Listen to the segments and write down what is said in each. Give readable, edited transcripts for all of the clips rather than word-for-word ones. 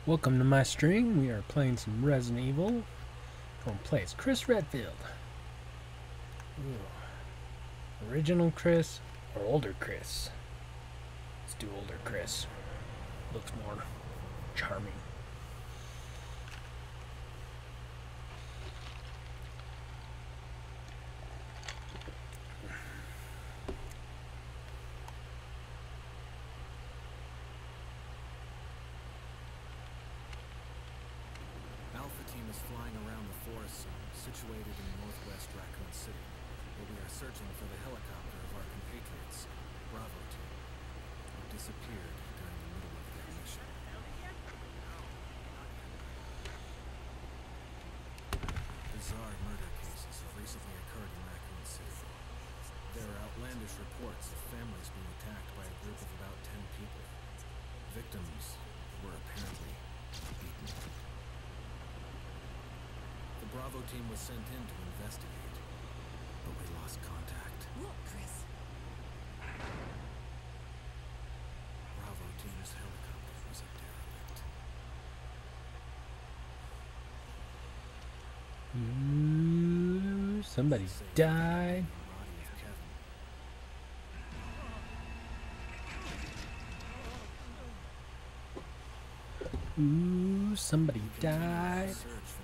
Welcome to my stream. We are playing some Resident Evil. Going to play as Chris Redfield. Ooh. Original Chris or older Chris? Let's do older Chris. Looks more charming. Flying around the forest zone situated in northwest Raccoon City, where we are searching for the helicopter of our compatriots, Bravo Team, who disappeared during the middle of their mission. Bizarre murder cases have recently occurred in Raccoon City. There are outlandish reports of families being attacked by a group of about 10 people. Victims were apparently beaten. The Bravo team was sent in to investigate, but we lost contact. Look, Chris. Bravo team's helicopter was a derelict. Ooh, somebody died. Ooh, somebody died.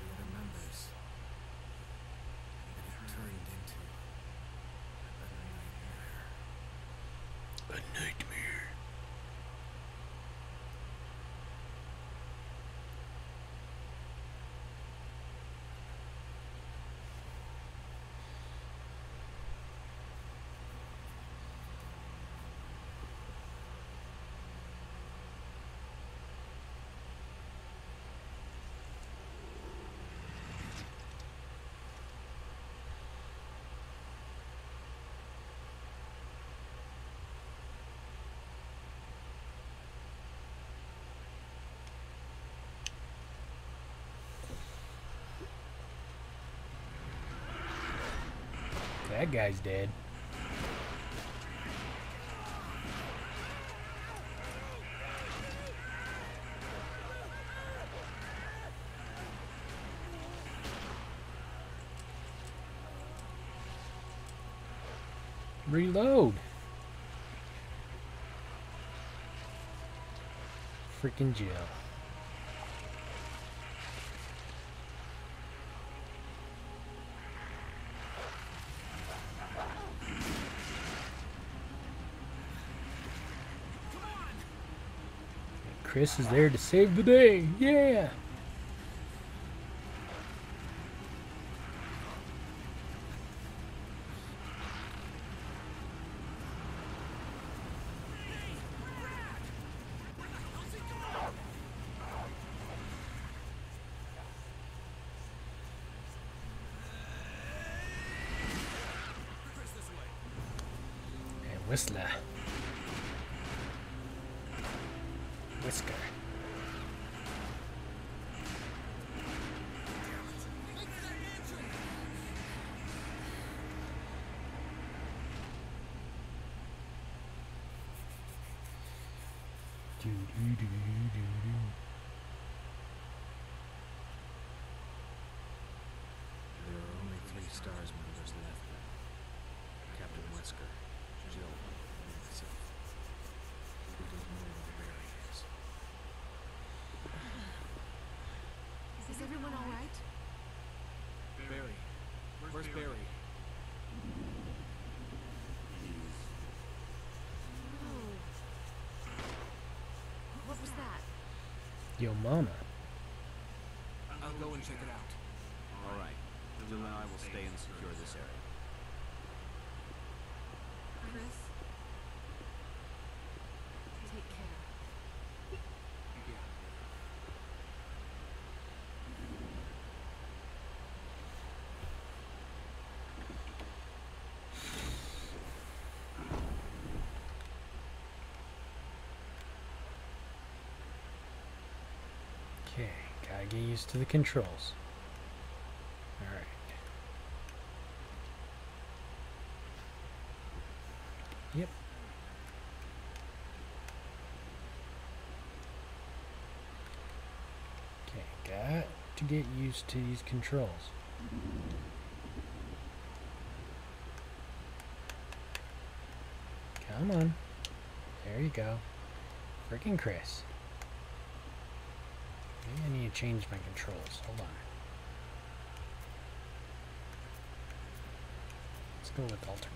That guy's dead. Reload. Freaking Jill. Chris is there to save the day. Yeah. And Whistler. Whisker. Do, do, do, do, do. There are only 3 STARS members left. Captain Wesker, Jill, and myself. We don't know where Barry is. Is everyone all right? Barry. Where's Barry? Oh. What was that? Yo, mama. I'll go and check it out. All right. Jill and I will stay and secure this area. Chris? Take care. Okay, gotta get used to the controls. Alright. Yep. Got to get used to these controls. Come on. There you go. Freaking Chris. Maybe I need to change my controls. Hold on. Let's go with alternate.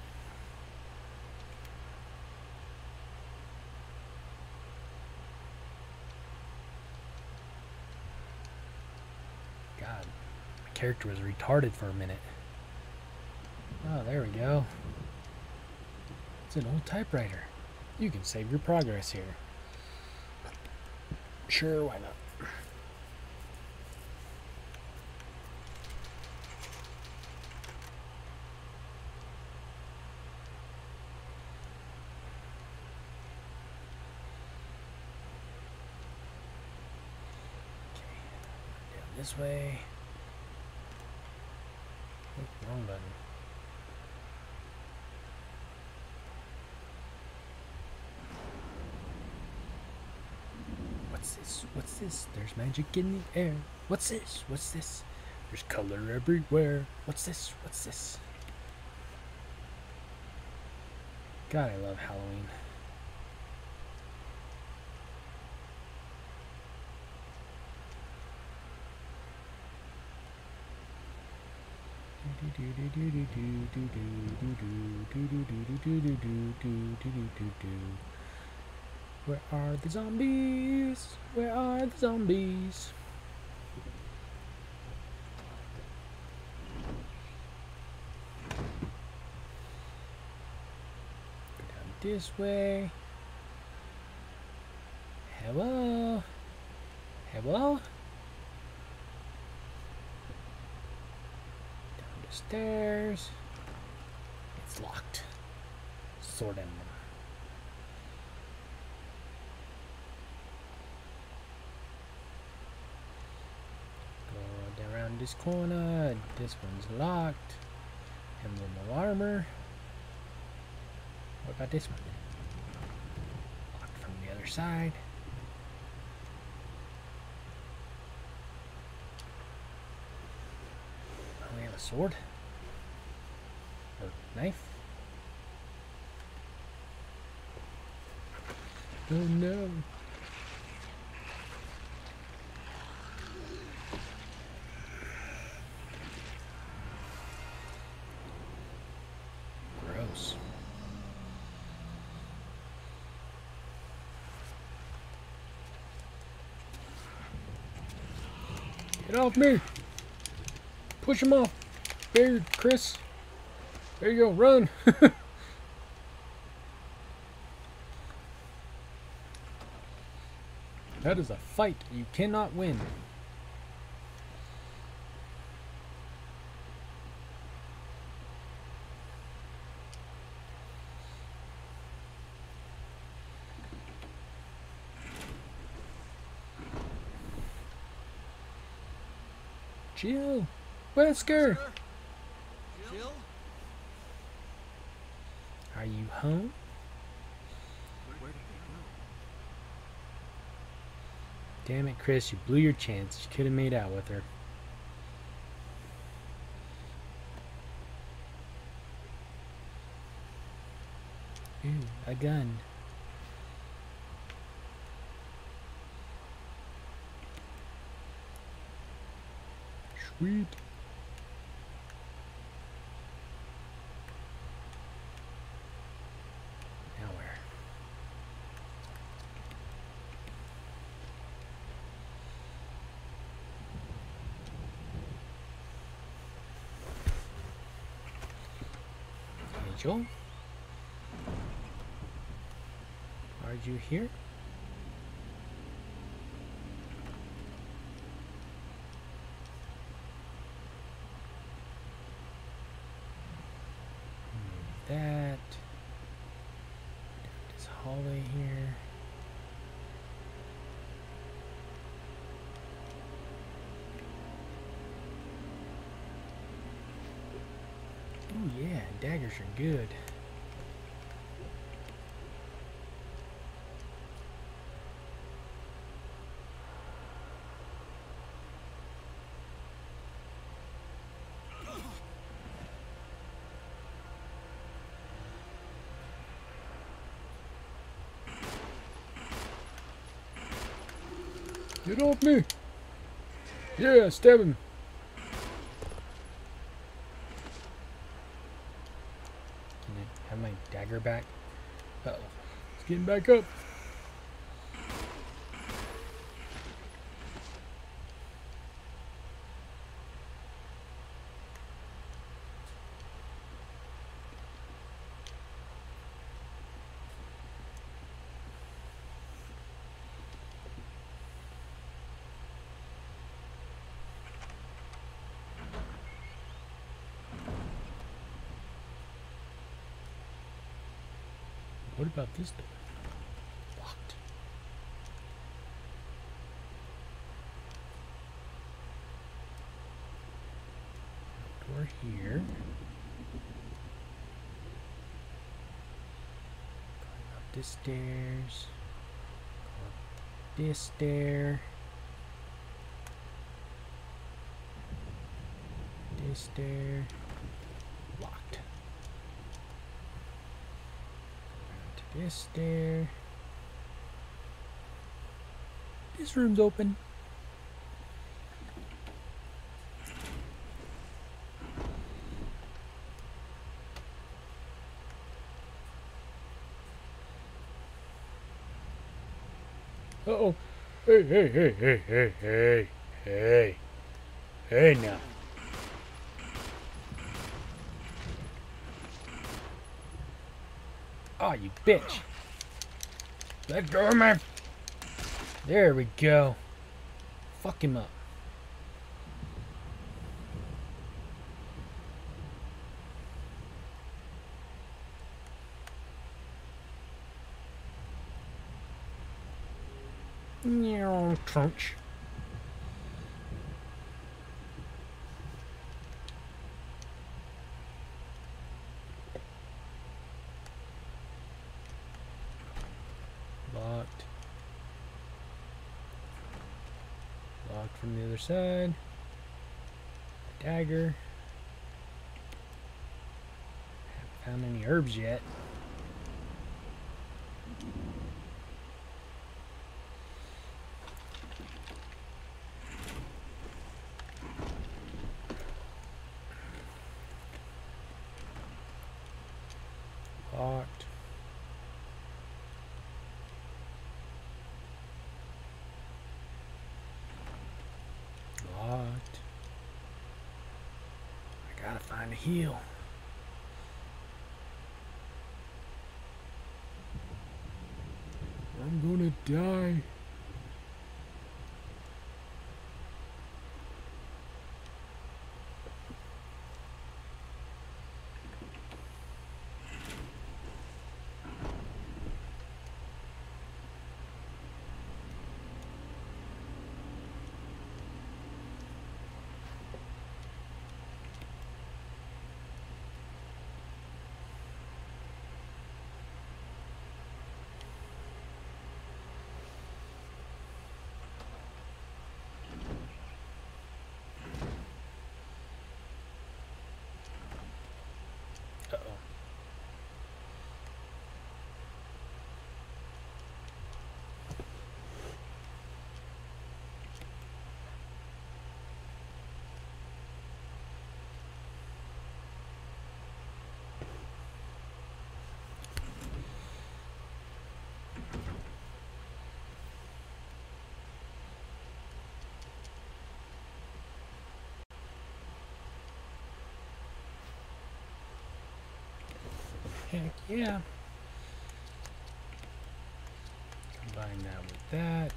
God, my character was retarded for a minute. Oh, there we go. It's an old typewriter. You can save your progress here. Sure, why not? This way. Oh, wrong button. What's this? What's this? There's magic in the air. What's this? What's this? There's color everywhere. What's this? What's this? God, I love Halloween. Where are the zombies? Where are the zombies? Go down this way. Hello? Hello? Stairs. It's locked. Sword emblem. Go around this corner. This one's locked. Emblem of armor. What about this one? Locked from the other side. Oh, we have a sword. Or knife. Oh no. Gross. Get off me! Push him off! There, Chris! There you go, run! That is a fight you cannot win. Jill! Wesker! Jill? Are you home? Where did they go? Damn it, Chris, you blew your chance. You could have made out with her. Ooh, a gun. Sweet. Now where? Angel? Are you here? That. This hallway here. Oh yeah, daggers are good. Get off me! Yeah, stab him! Can I have my dagger back? Uh-oh. It's getting back up. What about this door? Locked. Door here. Going up the stairs. Go up this stair. This stair. Locked. This stair. This room's open. Uh-oh. Hey, hey, hey, hey, hey, hey, hey. Hey now. Oh, you bitch. Let go of me. There we go. Fuck him up. Crunch. Locked. Locked from the other side. Dagger. Haven't found any herbs yet. Locked. Locked. I gotta find a heal. I'm gonna die. Uh-oh. Heck yeah. Combine that with that.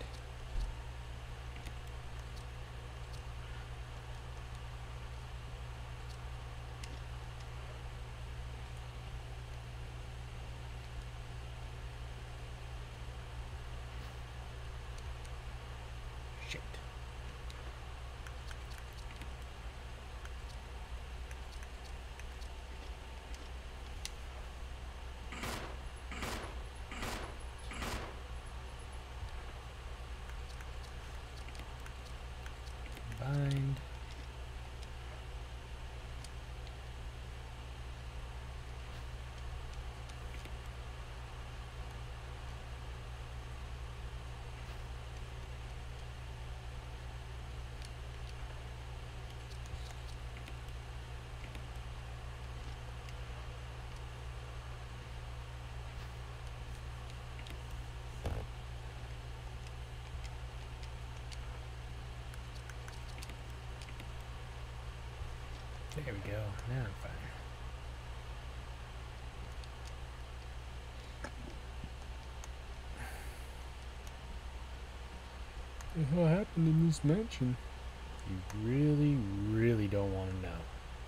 Shit. There we go. Now I'm fine. What happened in this mansion? You really, really don't want to know.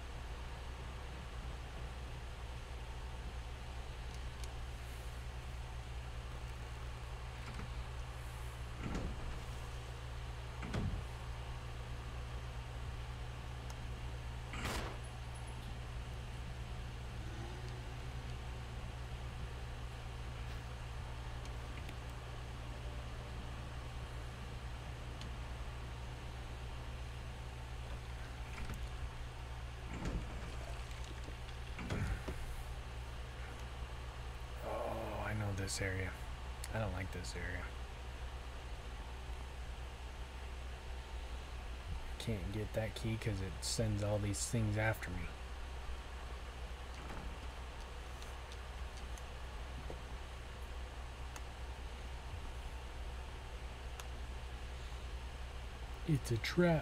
This area. I don't like this area. Can't get that key because it sends all these things after me. It's a trap.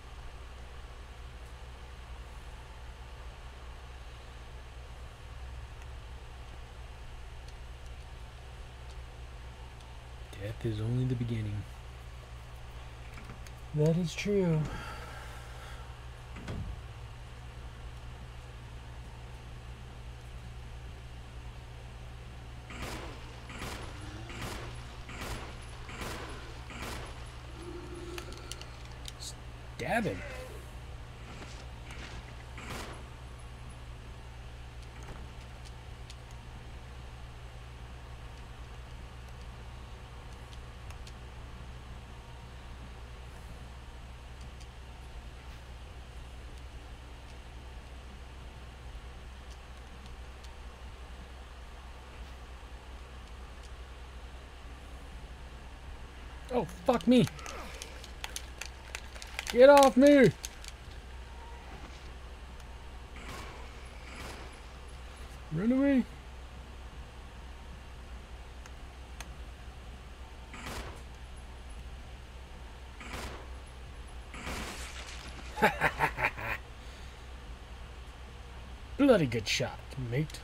Death is only the beginning. That is true. Stab him. Oh, fuck me. Get off me. Run away. Bloody good shot, mate.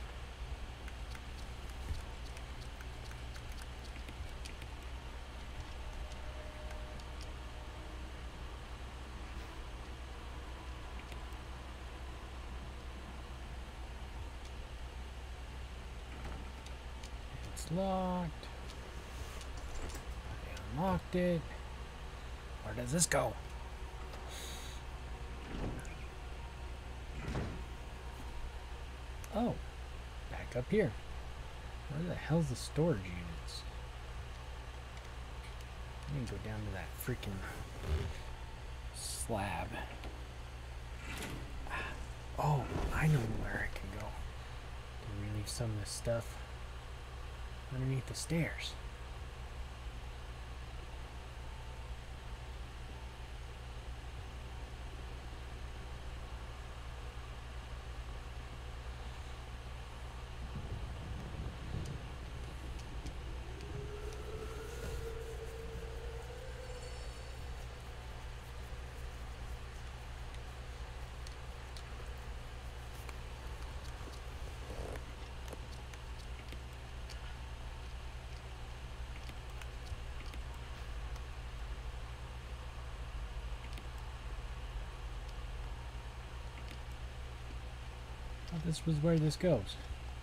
Locked. I unlocked it. Where does this go? Oh, back up here. Where the hell's the storage units? I need to go down to that freaking slab. Oh, I know where I can go to relieve some of this stuff. Underneath the stairs. This was where this goes.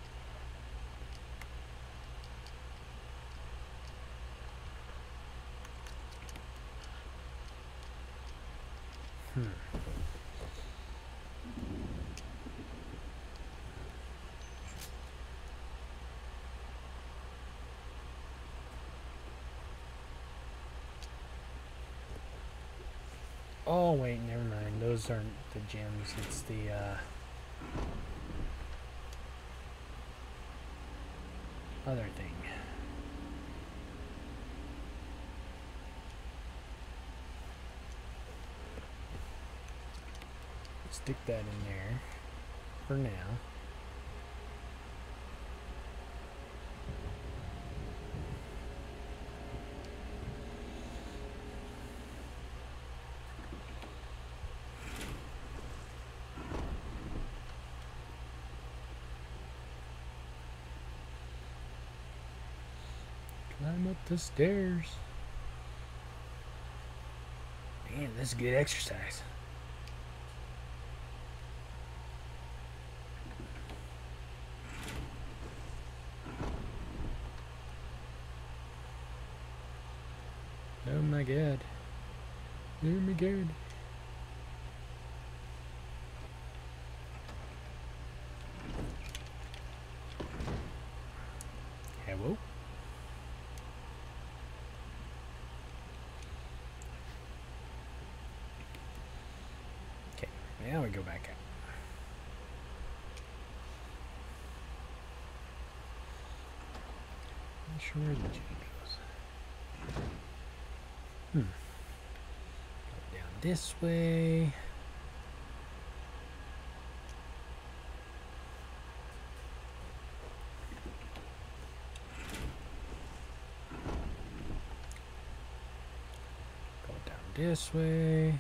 Oh wait, never mind. Those aren't the gems. It's the other thing. Stick that in there for now. Climb up the stairs. Man, this is good exercise. Oh my god. Oh my god. Hello? Okay, now we go back out. Not sure where the genie goes. Go down this way. Go down this way.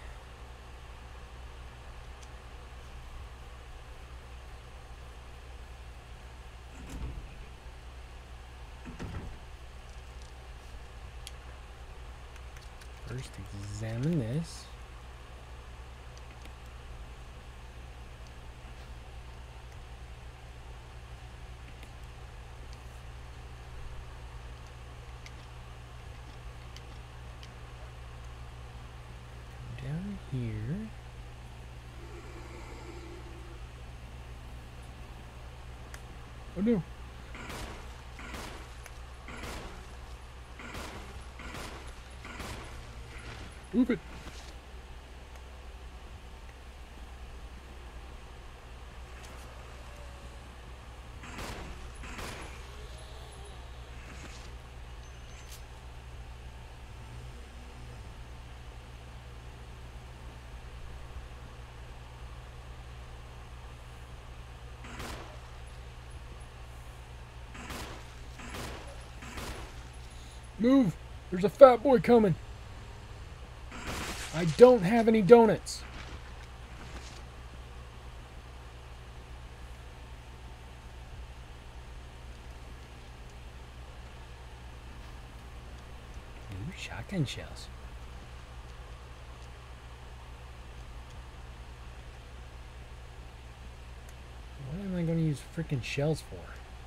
First, examine this. Down here. Oh no. Move it. Move! There's a fat boy coming. I don't have any donuts. New shotgun shells. What am I going to use freaking shells for?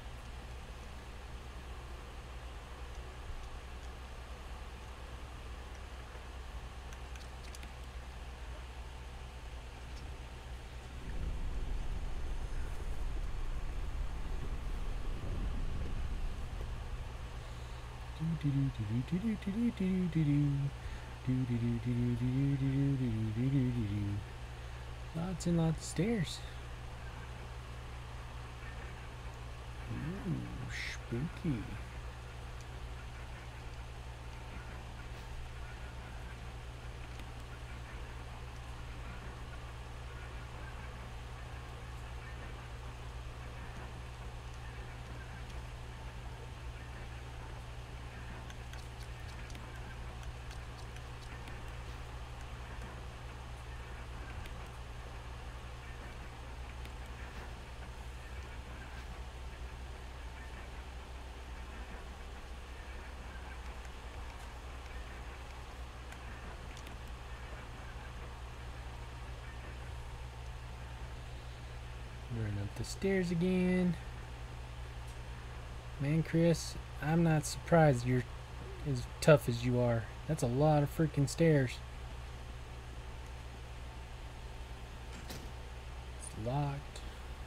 Lots and lots of stairs. Ooh, spooky. Run up the stairs again. Man, Chris, I'm not surprised you're as tough as you are. That's a lot of freaking stairs. It's locked.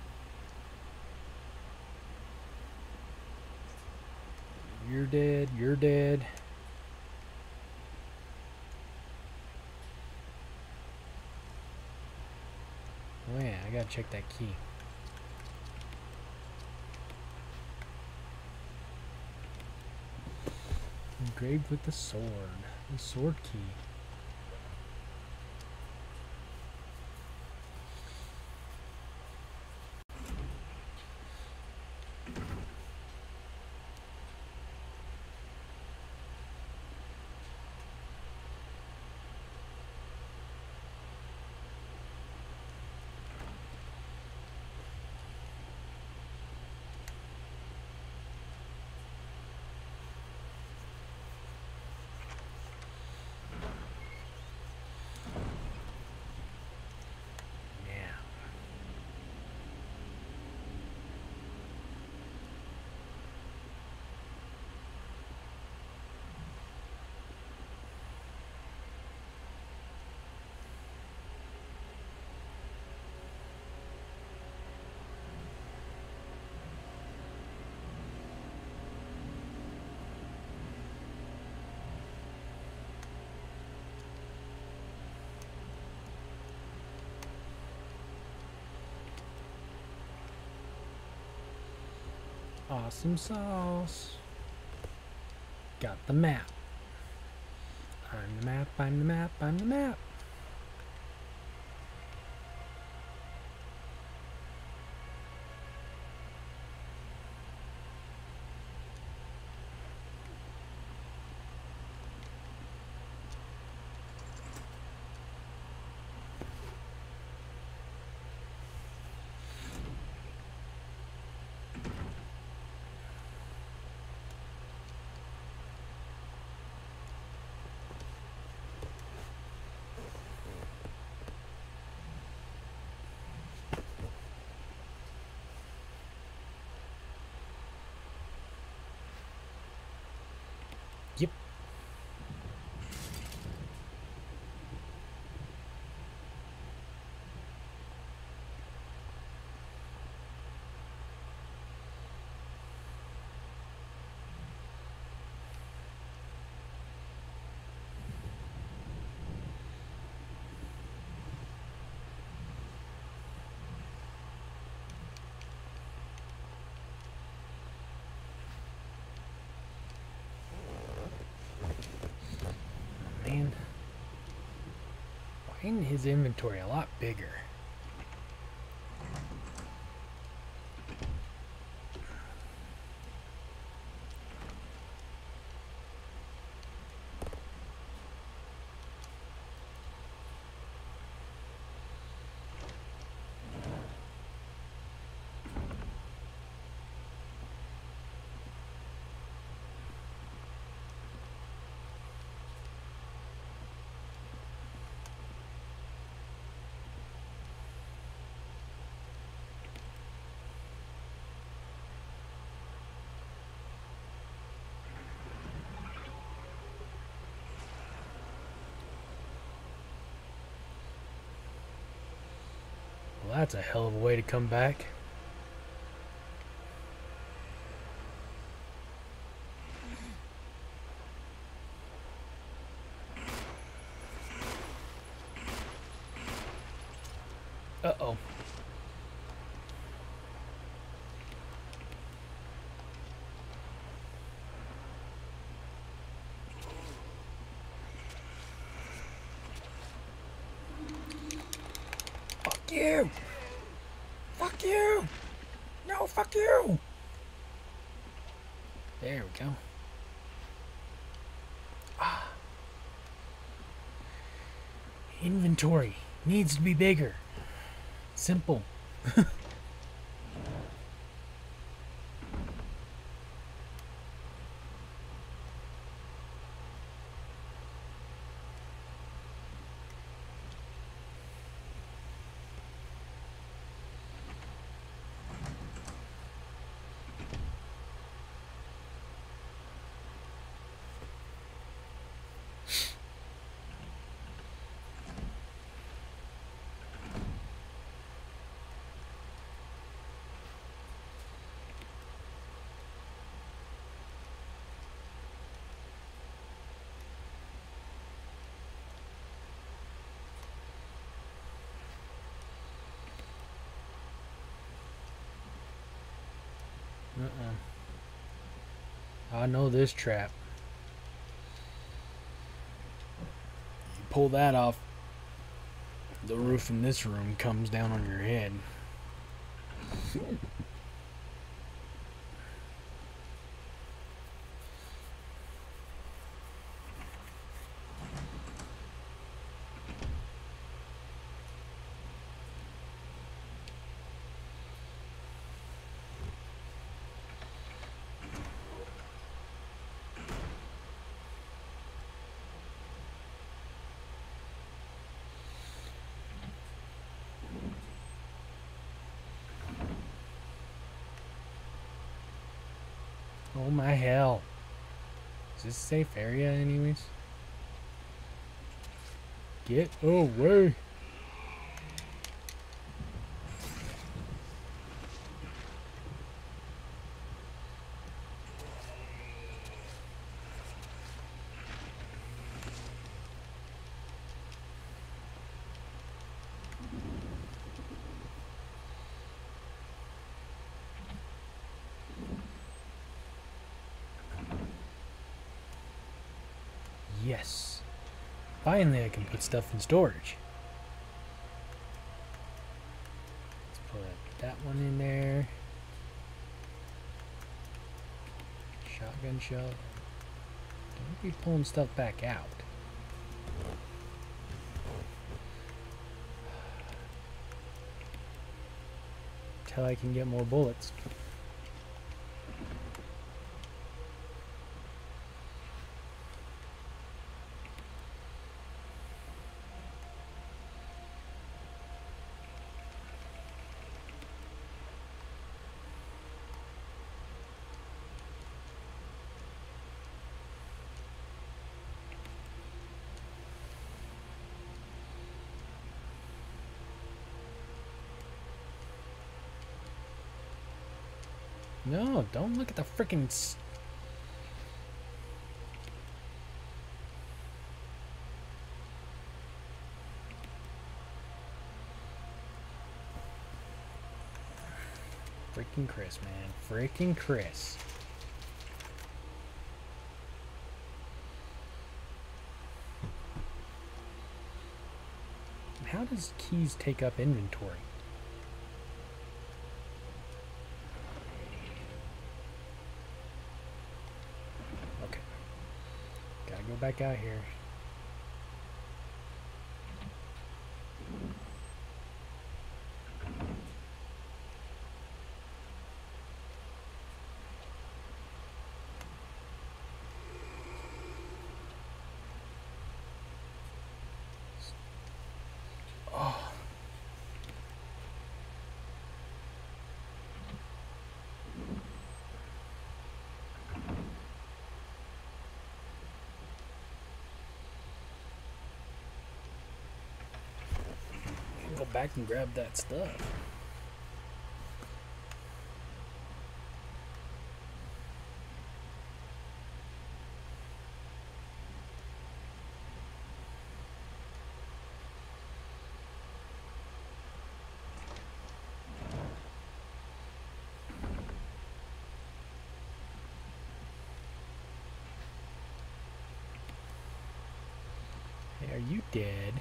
You're dead. You're dead. Oh yeah, I gotta check that key. Engraved with the sword key. Awesome sauce. Got the map. I'm the map, I'm the map, I'm the map. Yep. Man, why isn't his inventory a lot bigger? Well, that's a hell of a way to come back. Uh-oh. Fuck you! Fuck you! No, fuck you! There we go. Ah. Inventory needs to be bigger. Simple. I know this trap. You pull that off, the roof in this room comes down on your head. Oh my hell. Is this a safe area anyways? Get away. yes. Finally, I can put stuff in storage. Let's put that one in there. Shotgun shell. Don't be pulling stuff back out. Till I can get more bullets. No, don't look at the freaking. Freaking Chris, man. Freaking Chris. How does keys take up inventory? Okay. Gotta go back out here. Go back and grab that stuff. Hey, are you dead?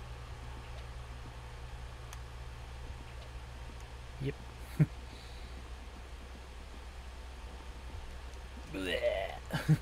Yep. Bleh.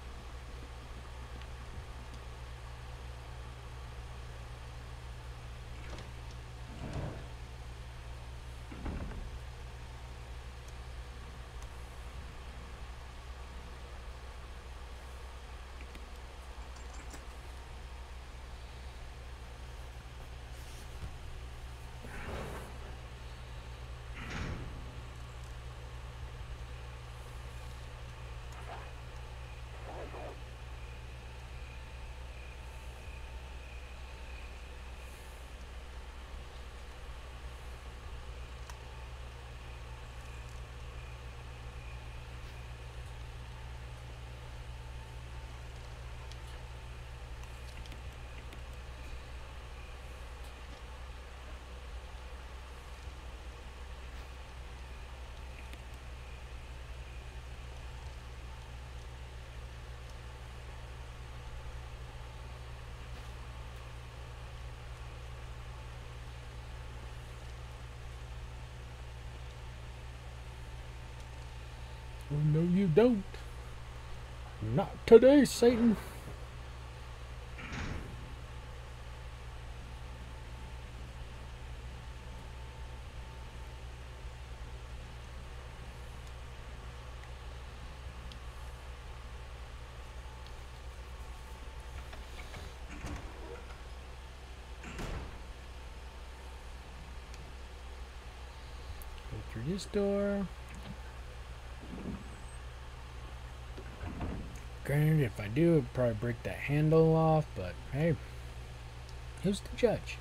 Oh, no, you don't. Not today, Satan. Go through this door. Granted, if I do, it'd probably break that handle off, but hey, who's the judge?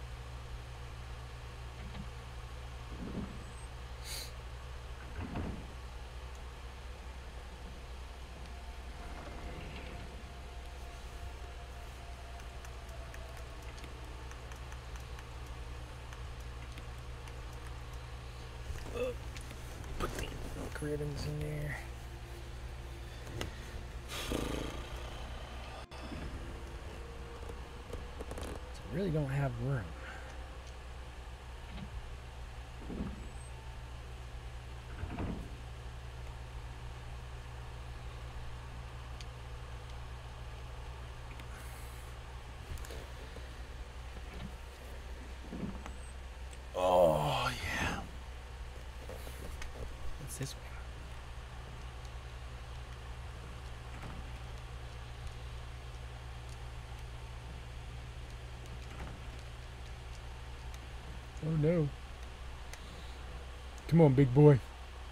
Put the critters in there. really don't have room. Oh, yeah. What's this way? Oh no. Come on, big boy.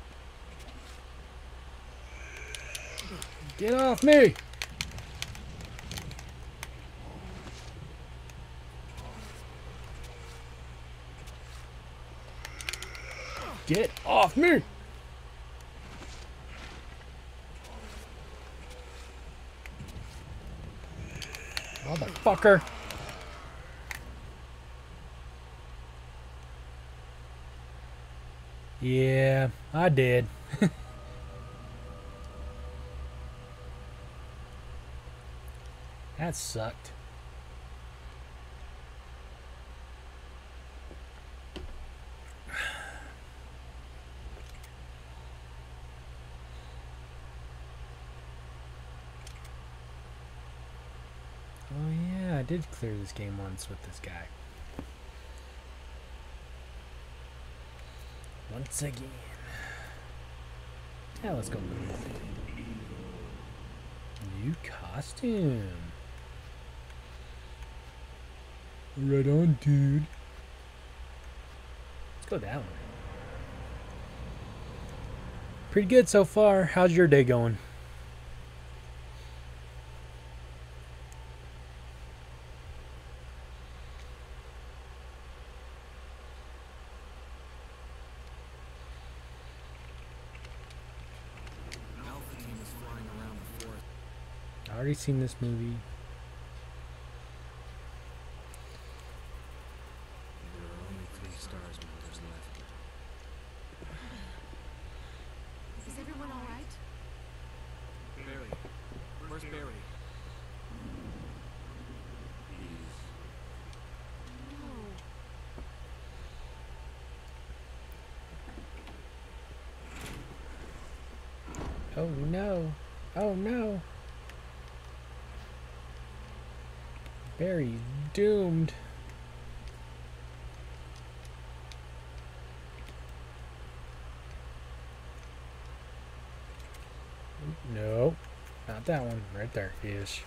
Get off me! Get off me! Motherfucker! Yeah, I did. That sucked. Oh yeah, I did clear this game once with this guy. Once again. Yeah, let's go. New costume. Right on, dude. Let's go that way. Pretty good so far. How's your day going? Alpha team is flying around the forest. I already seen this movie. There are only 3 stars members left. Is everyone all right? Barry. Where's Barry? Oh no. Oh no. Barry's doomed. No. Not that one. Right there. Ish.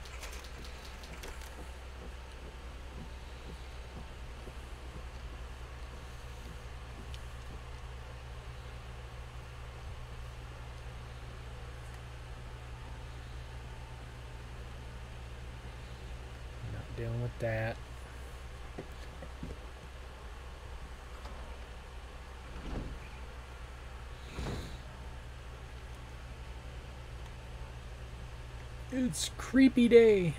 Not dealing with that. It's creepy day.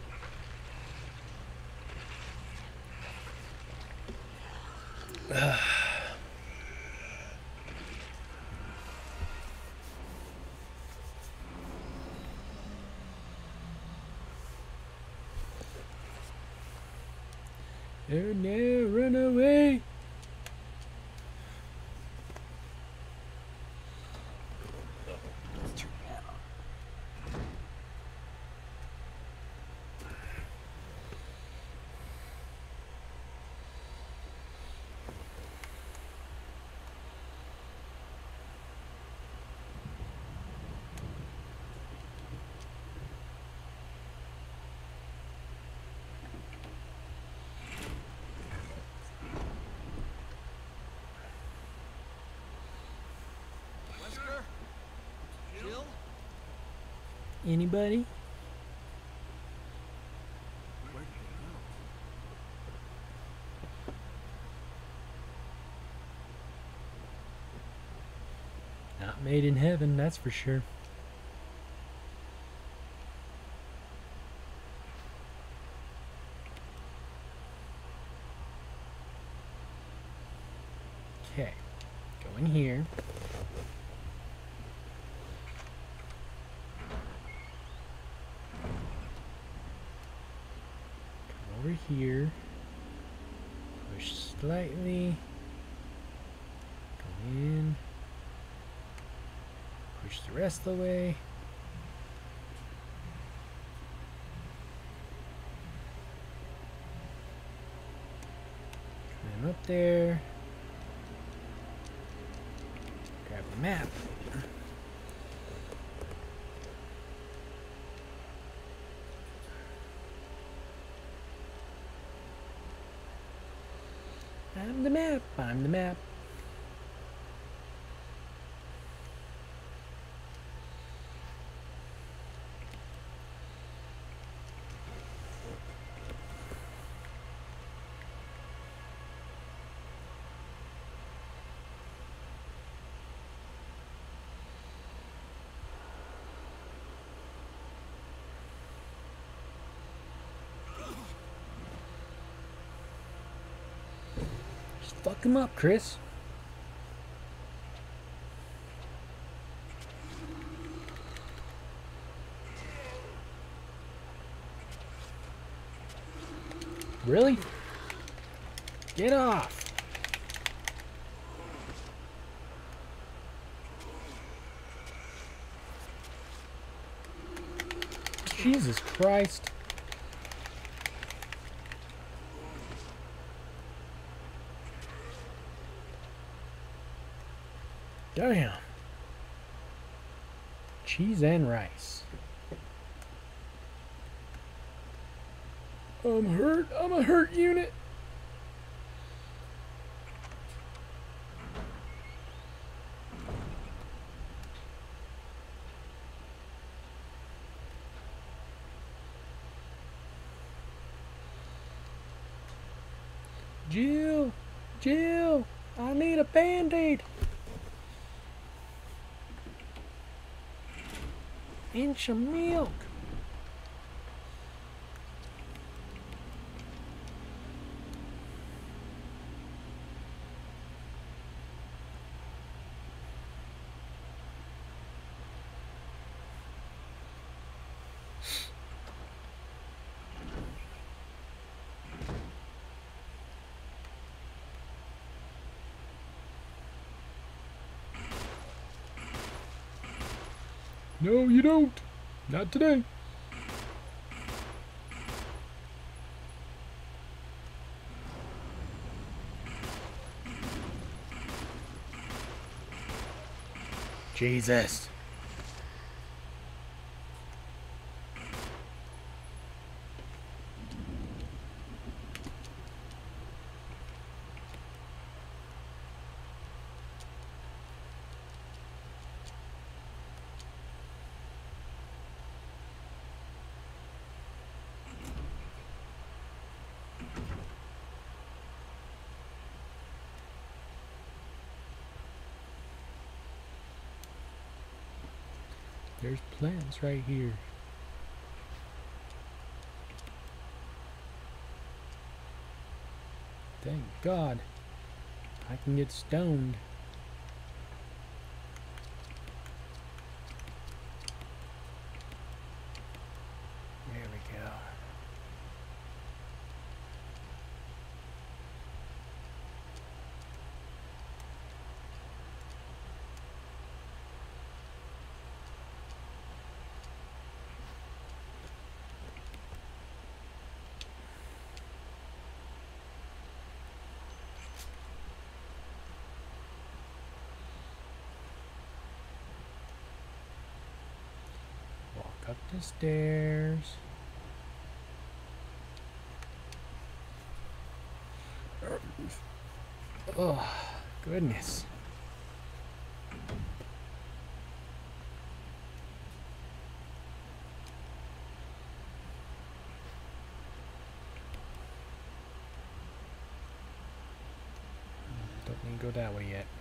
Oh no, run away! Wesker? Jill? Anybody? Where did they go? Not made in heaven, that's for sure. Okay, go in here. Come over here. Push slightly. Go in. Push the rest of the way. Climb up there. Grab the map. I'm the map. I'm the map. Just fuck him up, Chris. Really? Get off! Jesus Christ. Damn. Cheese and rice. I'm hurt. I'm a hurt unit. Jill! Jill! I need a band-aid! And some milk! No, you don't. Not today. Jesus. There's plants right here. Thank God. I can get stoned. There we go. Up the stairs. Oh, goodness. Don't need to go that way yet.